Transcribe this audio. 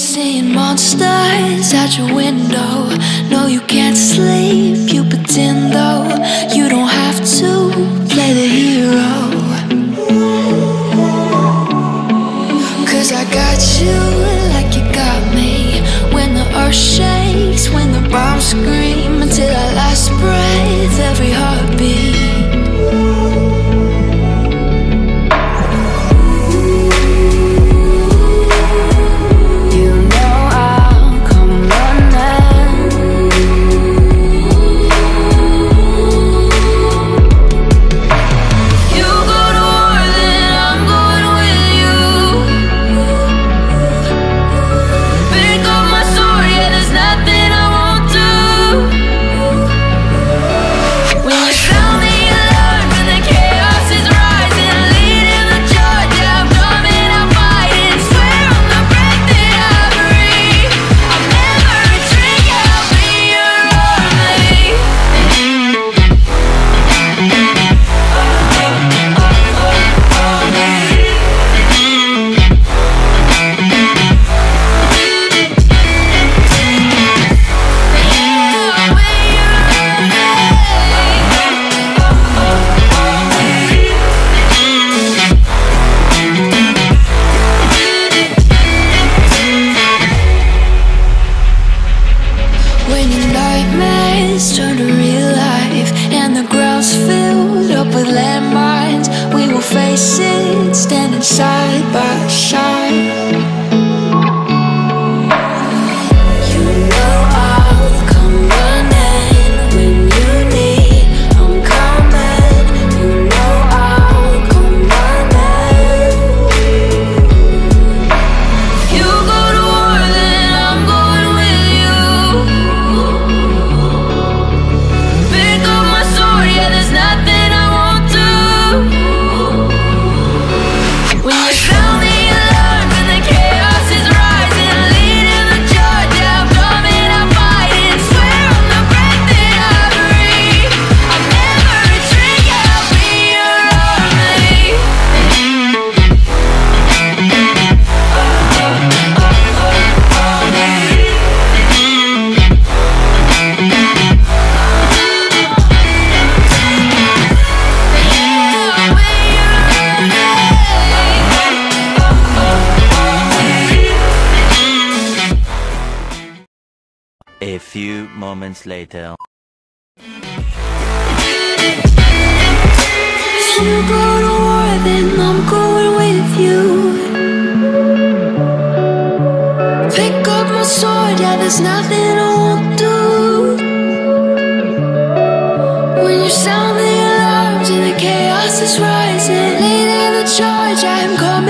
seeing monsters out your window. No, you can't sleep, you pretend though. You don't have to play the hero, 'cause I got you like you got me. When the earth shakes, when the bombs scream, until our last breath, every heartbeat. Turn to real life, and the ground's filled up with landmines. We will face it, standing side by side. You know I'll come running when you need. I'm coming. You know I'll come running. If you go to war, then I'm going with you. There's nothing I won't do. When you sound the alarm and the chaos is rising, leading the charge, yeah, I'm coming, I'm fighting. Swear on the breath that I breathe, I'll never retreat, yeah, I'll be your army. A few moments later. If you go to war, then I'm going with you. Pick up my sword, yeah, there's nothing I won't do. When you sound the alarms and the chaos is rising, leading the charge, I'm coming.